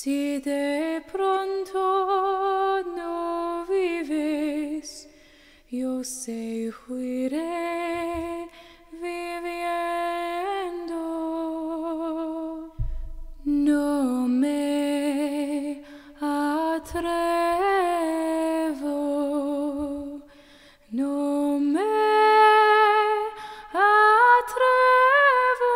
Si de pronto no vives, yo seguiré viviendo. No me atrevo, no me atrevo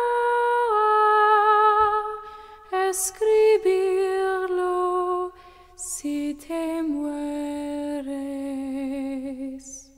a escribirlo si te mueres.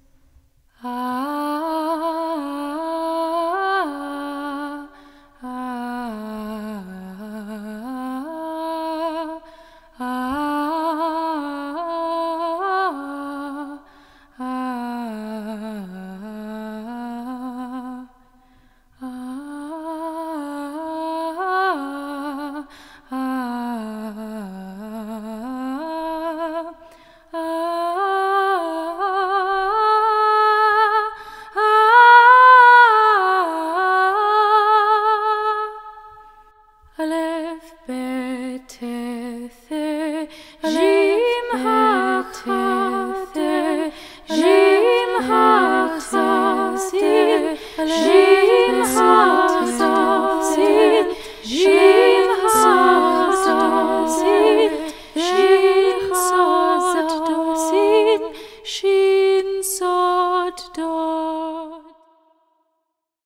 Aleph bet the Jim ha the Jim ha the Jim ha the Jim ha the Shin sod